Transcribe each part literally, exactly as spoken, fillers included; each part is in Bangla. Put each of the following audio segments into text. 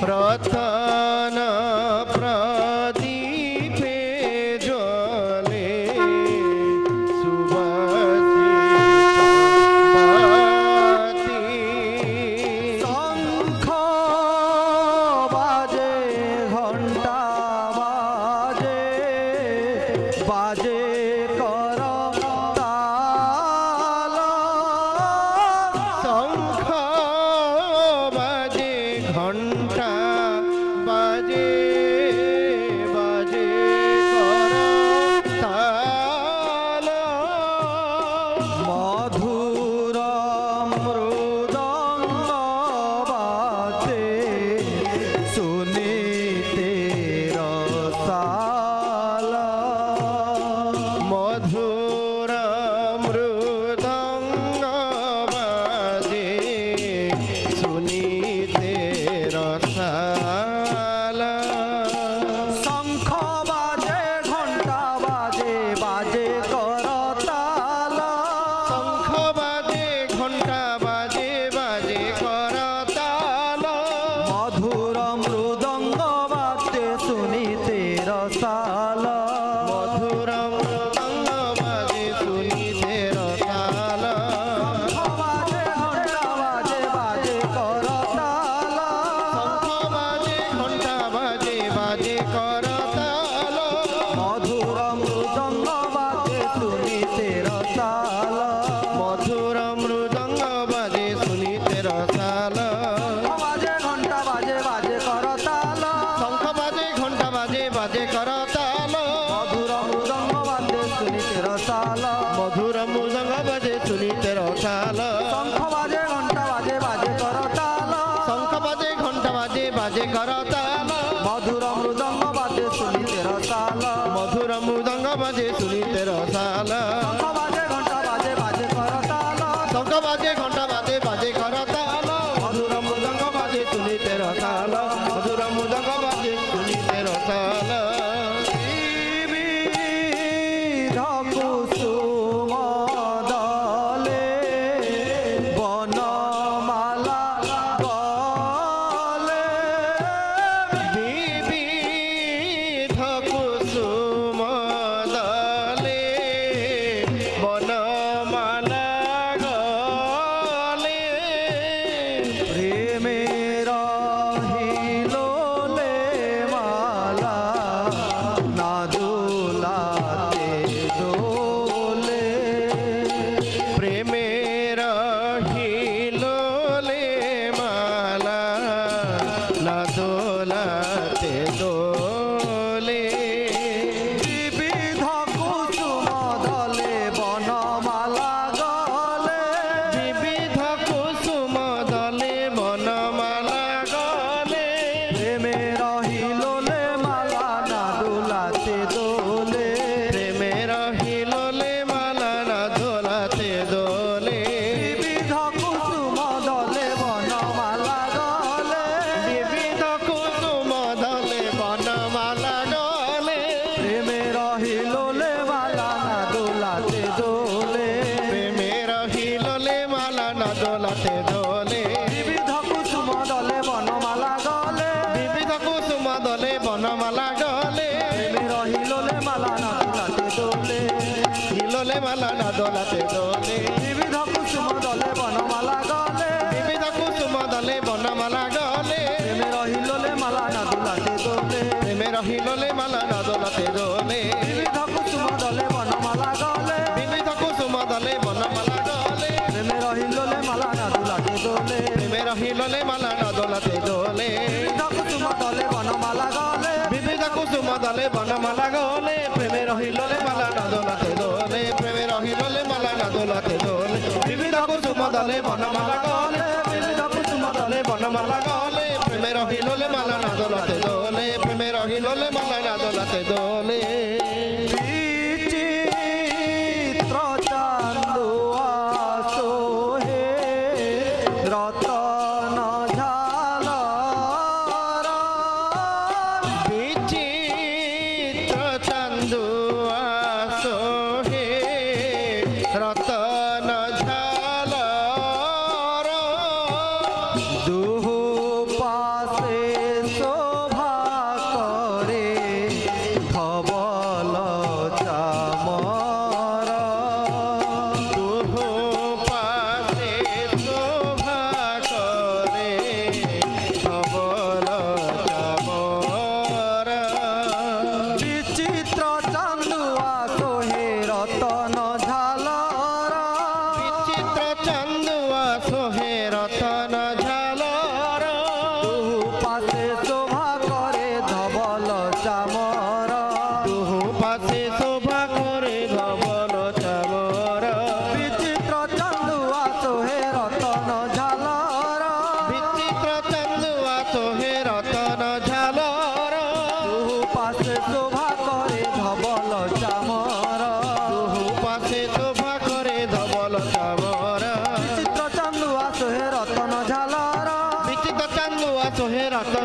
प्रथन प्रदीपे ज्वले सुवासितवती शंख बाजे घंटा बाजे बाजे करताल शंख बाजे घंटा बाजे बाजे करताल मधुर मृदंग बाजे सुनीते रसाल मधुर मृदंग बाजे सुनीते रसाल शंख बाजे घंटा बाजे बाजे करताल शंख बाजे घंटा बाजे बाजे करताल मधुर मृदंग बाजे सुनीते रसाल मधुर मृदंग बाजे सुनीते रसाल शंख बाजे घंटा बाजे बाजे करताल शंख बाजे घंटा बाजे बाजे करताल मधुर मृदंग बाजे सुनीते रसाल मधुर मृदंग बाजे सुनीते रसाल बाजे घंटा बाजे बाजे करताल शंख बाजे घंटा बाजे बाजे करताल मधुर मृदंग बाजे सुनीते रसाल मधुर मृदंग बाजे सुनीते रसाल शंख बाजे घंटा बाजे बाजे करताल शंख बाजे घंटा बाजे बाजे करताल मधुर मृदंग बाजे सुनीते रसाल मधुर मृदंग बाजे सुनीते रसाल शंख बाजे घंटा बाजे बाजे करताल शंख बाजे घंटा बाजे बाजे करताल मधुर मृदंग बाजे सुनीते रसाल मधुर मृदंग बाजे सुनीते रसाल विविध कुसुम दले बनमाला गले विविध कुसुम दले बनमाला गले प्रेमेर हिलोले माला ना दोलाते दोले प्रेमेर हिलोले माला ना दोलाते दोले विविध कुसुम दले बनमाला गले विविध कुसुम दले बनमाला गले प्रेमेर हिलोले माला ना दोलाते दोले प्रेमेर हिलोले माला ना दोलाते दोले विविध कुसुम दले बनमाला गले विविध कुसुम दले बनमाला गले प्रेमेर हिलोले माला ना दोलाते दोले प्रेमेर हिलोले माला ना दोलाते दोले विविध कुसुम दले बनमाला गले विविध कुसुम दले बनमाला गले प्रेमेर हिलोले माला ना दोलाते दोले हिलोले माला ना दोलाते दोले विविध कुसुम दले बनमाला गले विविध कुसुम दले बनमाला गले प्रेमेर हिलोले माला ना दोलाते दोले प्रेमेर हिलोले माला ना दोलाते दोले विविध कुसुम दले बनमाला गले विविध कुसुम दले बनमाला गले प्रेमेर हिलोले माला ना दोलाते दोले प्रेमेर हिलोले माला ना दोलाते दोले विविध कुसुम दले बनमाला गले विविध कुसुम दले बनमाला गले प्रेमेर हिलोले माला ना दोलाते दोले प्रेमेर हिलोले माला ना दोलाते दोले विविध कुसुम दले बनमाला गले विविध कुसुम दले बनमाला गले प्रेमेर हिलोले माला ना दोलाते दोले प्रेमेर हिलोले माला ना दोलाते दोले विचित्र चांदुआ सोहे रतन झालर विचित्र चांदुआ सोहे रतन झालर दुहु पासे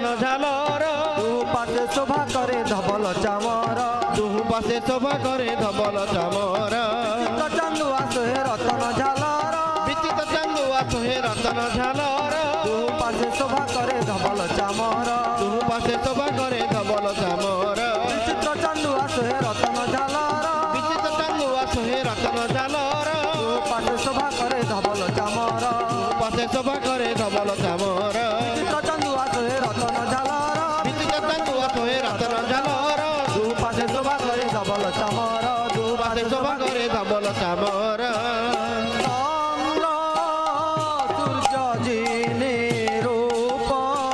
ঝালর দুহু পাশে শোভা করে ধবল চামর দুহু পাশে শোভা করে ধবল চামর চিত্র চান্দুয়া সোহে রতন ঝালর বিচিত চান্দুয়া সোহে রতন ঝালর দুহু পাশে শোভা করে ধবল চামর দুহু পাশে শোভা করে ধবল চামর চিত্র চান্দুয়া সোহে রতন ঝালর বিচিত চান্দুয়া সোহে রতন ঝালর দুহু পাশে শোভা করে ধবল চামর পাশে শোভা করে ধবল চামর চিত্র চান্দুয়া সোহে রতন ঝালর বিচিত চান্দুয়া সোহে রতন ঝালর দুহু পাশে শোভা করে ধবল চামর দুহু পাশে শোভা করে ধবল চামর চন্দ্র সূর্য যিনি রূপ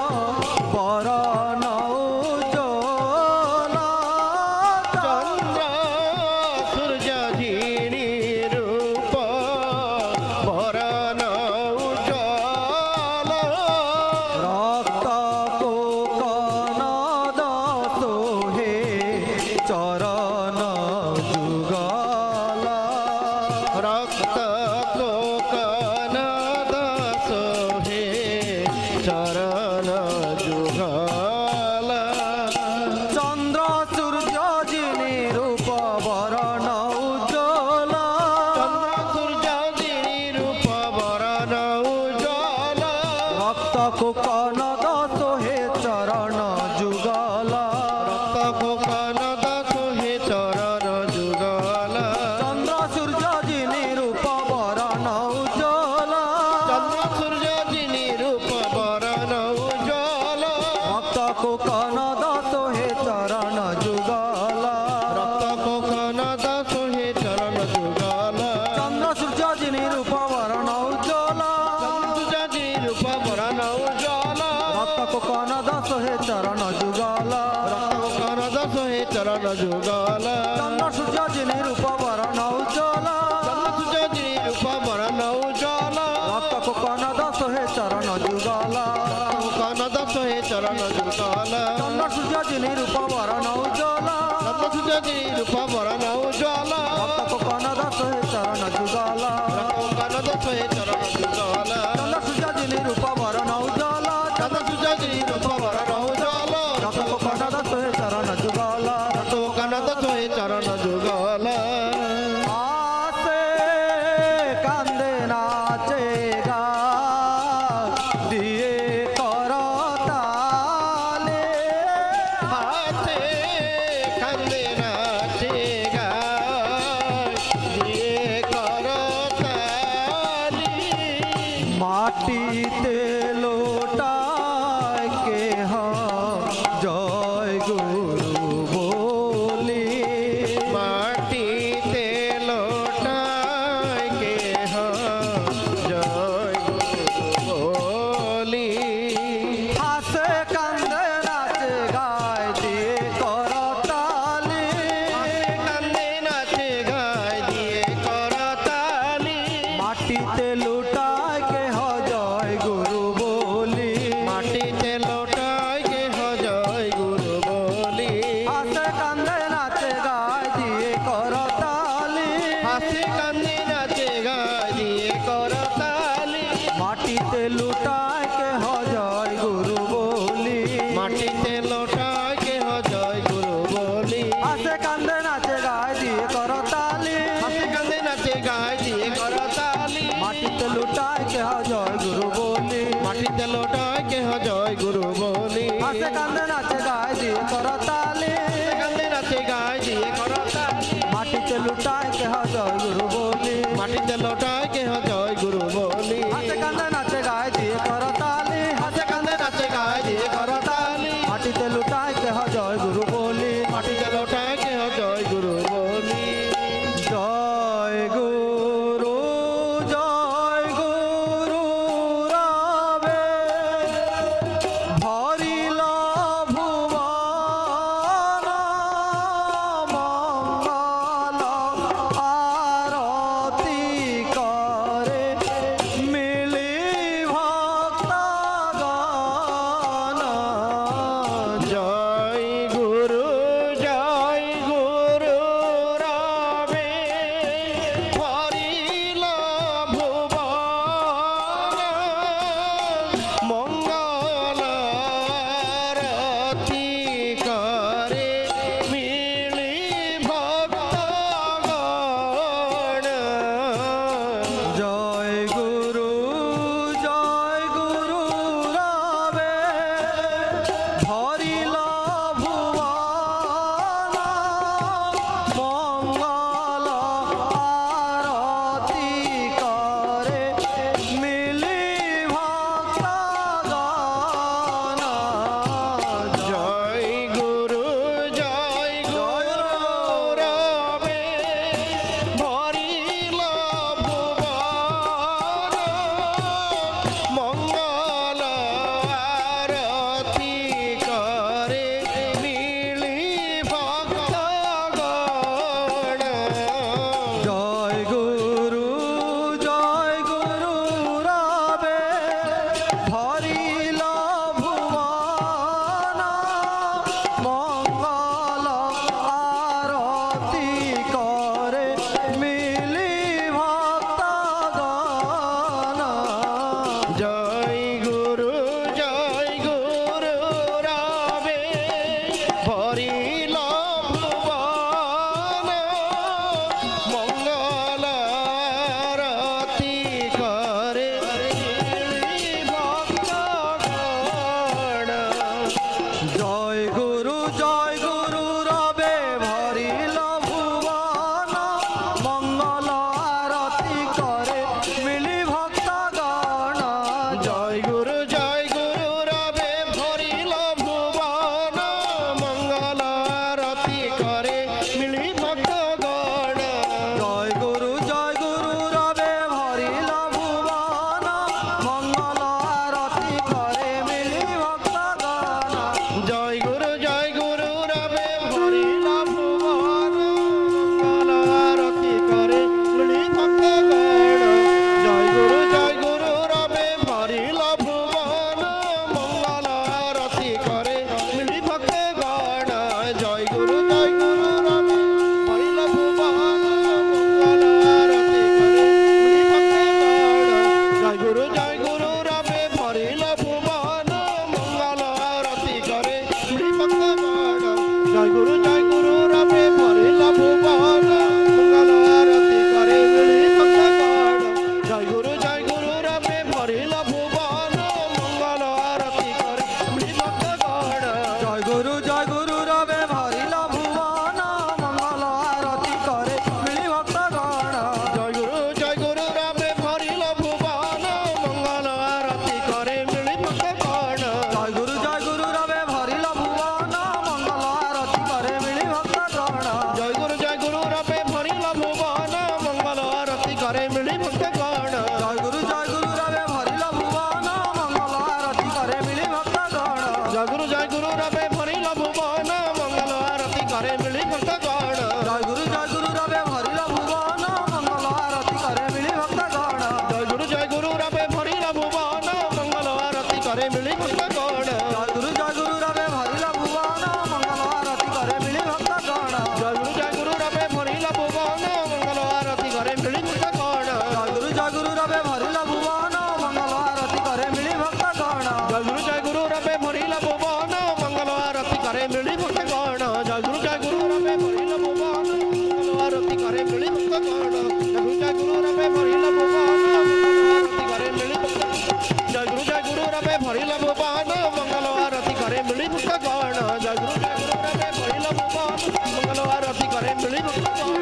বরণ উজ্জ্বল চন্দ্র সূর্য যিনি রূপ বরণ উজ্জ্বল রক্ত কোকন দোহে চরণ যুগল রক্ত কোকন দাস হে চরণ যুগল চন্দ্র সূর্য যিনি রূপ বরণ উজ্জ্বল চন্দ্র সূর্য যিনি রূপ বরণ উজ্জ্বল রক্ত কোকন দোহে চরণ যুগল রক্ত কোকন দাস হে চরণ যুগল চন্দ্র সূর্য যিনি রূপ বরণ উজ্জ্বল চন্দ্র সূর্য যিনি রূপ বরণ উজ্জ্বল রক্ত কোকন দোহে চরণ যুগল রক্ত কোকন দাস হে চরণ যুগল চন্দ্র সূর্য যিনি রূপ বরণ উজ্জ্বল সূর্য যিনি রূপ বরণ উজ্জ্বল রক্ত কোকন দোহে চরণ যুগল রক্ত কোকন দাস হে চরণ যুগল চন্দ্র সূর্য যিনি রূপ বরণ উজ্জ্বল চন্দ্র সূর্য যিনি রূপ বরণ উজ্জ্বল রক্ত কোকন দোহে চরণ যুগল কোকন দাস হে চরণ যুগল চন্দ্র সূর্য যিনি রূপ বরণ উজ্জ্বল চন্দ্র সূর্য যিনি রূপ বরণ উজ্জ্বল রক্ত কোকন দোহে চরণ যুগল কোকন দাস হে চরণ যুগল চন্দ্র সূর্য যিনি রূপ বরণ উজ্জ্বল চন্দ্র সূর্য যিনি রূপ বরণ উজ্জ্বল রক্ত কোকন দোহে চরণ যুগল কোকন দাস হে চরণ যুগল আসে কান্দে নাচে গা দিয়ে করতালে হাতে কান্দে নাচে গায় দিয়ে করতালি মাটিতে লোটায় কেহ জয় গুরু বলি মাটিতে লোটায় কেহ জয় গুরু বলি হাসে কান্দে নাচে গায় দিয়ে করতালি কান্দে নাচে গায় দিয়ে করতালি মাটিতে লুটায় কেহ জয় গুরু বলি মাটিতে লোটায় কেহ জয় গুরু বলি হাসে কান্দে নাচে গায় দিয়ে করতালি হাসি কান্দি নাচে গায় দিয়ে করতালি মাটিতে লুটায় কেহ জয় গুরু বলি মাটিতে লোটায় কেহ জয় গুরু বলি হাসে কান্দে নাচে গায় দিয়ে করতালি হাসি কান্দি নাচে গায় দিয়ে করতালি মাটিতে লুটায় কেহ জয় গুরু বলি মাটিতে লোটায় কেহ জয় গুরু বলি হাসে কান্দে নাচে গায় দিয়ে করতালি কান্দি নাচে গায় দিয়ে করতালি মাটিতে লুটায় কেহ জয় গুরু বলি মাটিতে লোটায় কেহ জয় গুরু বলি হাসে কান্দে নাচে গায় দিয়ে করতালি হাসে কান্দে নাচে গায় দিয়ে করতালি মাটিতে লুটায় কেহ জয় গুরু বলি মাটিতে লোটায় কেহ জয় গুরু বলি জয় গুরু জয় গুরু রবে ভরিল ভুবন মঙ্গল আরতি করে মিলি ভক্তগণ জয় জয় গুরু জয় গুরু রবে ভরিল ভুবন মঙ্গল আরতি করে মিলি ভক্তগণ জয় গুরু জয় গুরু রবে ভরিল ভুবন মঙ্গল আরতি করে মিলি ভক্তগণ জয় গুরু জয় গুরু রবে ভরিল ভুবন মঙ্গল আরতি করে মিলি ভক্তগণ জয় গুরু জয় গুরু রবে ভরিল ভুবন মঙ্গল আরতি করে মিলি ভক্তগণ জয় গুরু জয় গুরু রবে ভরিল ভুবন মঙ্গল আরতি করে মিলি ভক্তগণ জয় গুরু জয় গুরু রবে ভরিল ভুবন মঙ্গল আরতি করে মিলি ভক্তগণ জয় গুরু জয় গুরু রবে ভরিল ভুবন মঙ্গল আরতি করে মিলি ভক্তগণ জয় গুরু জয় গুরু রবে ভরিল ভুবন মঙ্গল আরতি করে মিলি ভক্তগণ জয় গুরু জয় গুরু রবে ভরিল ভুবন মঙ্গল আরতি করে মিলি ভক্তগণ জয় গুরু জয় গুরু রবে ভরিল ভুবন মঙ্গল আরতি করে মিলি ভক্তগণ জয় গুরু জয় গুরু রবে ভরিল ভুবন মঙ্গল আরতি করে মিলি ভক্তগণ জয় গুরু জয় গুরু রবে ভরিল ভুবন মঙ্গল আরতি করে মিলি ভক্তগণ জয় গুরু জয় গুরু রবে ভরিল ভুবন মঙ্গল আরতি করে মিলি ভক্তগণ জয় গুরু জয় গুরু রবে ভরিল ভুবন মঙ্গল আরতি করে মিলি ভক্তগণ জয় গুরু জয় গুরু রবে ভরিল ভুবন মঙ্গল আরতি করে মিলি ভক্তগণ জয় গুরু জয় গুরু রবে ভরিল ভুবন মঙ্গল আরতি করে মিলি ভক্তগণ জয় গুরু জয় গুরু রবে ভরিল ভুবন মঙ্গল আরতি করে মিলি ভক্তগণ জয় গুরু জয় গুরু রবে ভরিল ভুবন মঙ্গল আরতি করে মিলি ভক্তগণ জয় গুরু জয় গুরু রবে ভরিল ভুবন মঙ্গল আরতি করে মিলি ভক্তগণ জয় গুরু জয় গুরু রবে ভরিল ভুবন মঙ্গল আরতি করে মিলি ভক্তগণ জয় গুরু জয় গুরু রবে ভরিল ভুবন মঙ্গল আরতি করে মিলি ভক্তগণ জয় গুরু জয় গুরু রবে ভরিল ভুবন মঙ্গল আরতি করে মিলি ভক্তগণ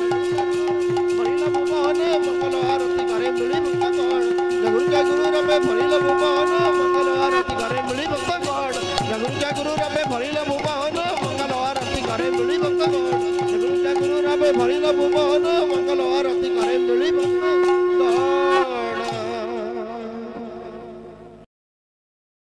ভরিল ভুবন মঙ্গল আরতি করে মিলি ভক্তগণ জয় গুরু জয় গুরু রবে ভরিল ভুবন মঙ্গল আরতি করে মিলি ভক্তগণ জয় গুরু জয় গুরু রবে ভরিল ভুবন মঙ্গল আরতি করে মিলি ভক্তগণ জয় গুরু জয় গুরু রবে ভরিল ভুবন